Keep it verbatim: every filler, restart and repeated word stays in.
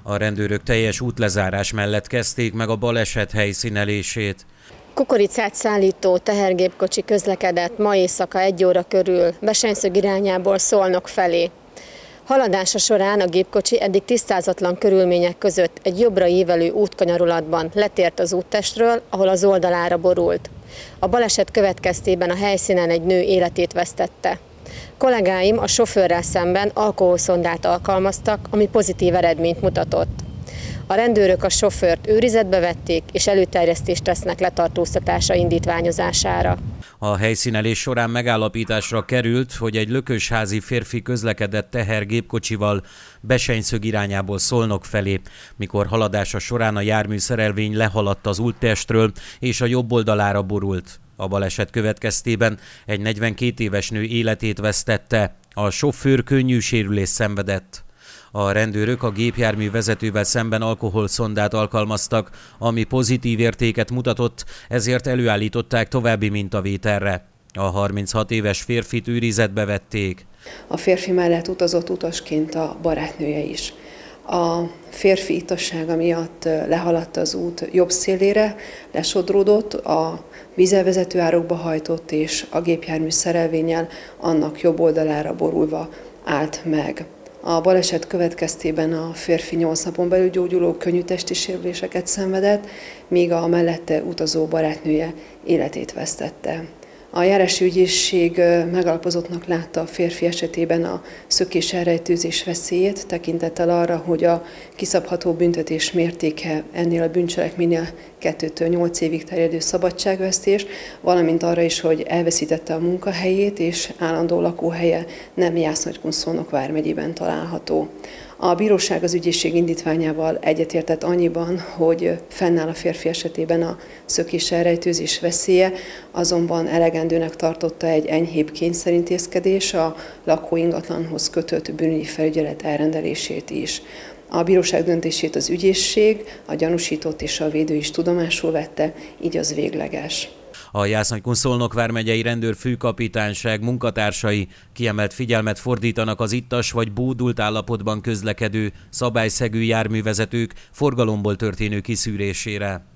A rendőrök teljes útlezárás mellett kezdték meg a baleset helyszínelését. Kukoricát szállító tehergépkocsi közlekedett ma éjszaka egy óra körül Besenyszög irányából Szolnok felé. Haladása során a gépkocsi eddig tisztázatlan körülmények között egy jobbra ívelő útkanyarulatban letért az úttestről, ahol az oldalára borult. A baleset következtében a helyszínen egy nő életét vesztette. Kollégáim a sofőrrel szemben alkoholszondát alkalmaztak, ami pozitív eredményt mutatott. A rendőrök a sofőrt őrizetbe vették, és előterjesztést tesznek letartóztatása indítványozására. A helyszínelés során megállapításra került, hogy egy lökösházi férfi közlekedett tehergépkocsival Besenyszög irányából Szolnok felé, mikor haladása során a jármű szerelvény lehaladt az úttestről és a jobb oldalára borult. A baleset következtében egy negyvenkét éves nő életét vesztette, a sofőr könnyű sérülést szenvedett. A rendőrök a gépjármű vezetővel szemben alkoholszondát alkalmaztak, ami pozitív értéket mutatott, ezért előállították további mintavételre. A harminchat éves férfit őrizetbe vették. A férfi mellett utazott utasként a barátnője is. A férfi ittassága miatt lehaladt az út jobb szélére, lesodródott, a vízelvezető árokba hajtott, és a gépjármű szerelvénnyel annak jobb oldalára borulva állt meg. A baleset következtében a férfi nyolc napon belül gyógyuló könnyű testi sérüléseket szenvedett, míg a mellette utazó barátnője életét vesztette. A járási ügyészség megalapozottnak látta a férfi esetében a szökés elrejtőzés veszélyét, tekintettel arra, hogy a kiszabható büntetés mértéke ennél a bűncselekménynél kettőtől nyolc évig terjedő szabadságvesztés, valamint arra is, hogy elveszítette a munkahelyét, és állandó lakóhelye nem Jász-Nagykun-Szolnok vármegyében található. A bíróság az ügyészség indítványával egyetértett annyiban, hogy fennáll a férfi esetében a szökés elrejtőzés veszélye, azonban elegendőnek tartotta egy enyhébb kényszerintézkedés, a lakóingatlanhoz kötött bűnügyi felügyelet elrendelését is. A bíróság döntését az ügyészség, a gyanúsított és a védő is tudomásul vette, így az végleges. A Jász-Nagykun-Szolnok vármegyei rendőrfőkapitányság munkatársai kiemelt figyelmet fordítanak az ittas vagy bódult állapotban közlekedő, szabályszegő járművezetők forgalomból történő kiszűrésére.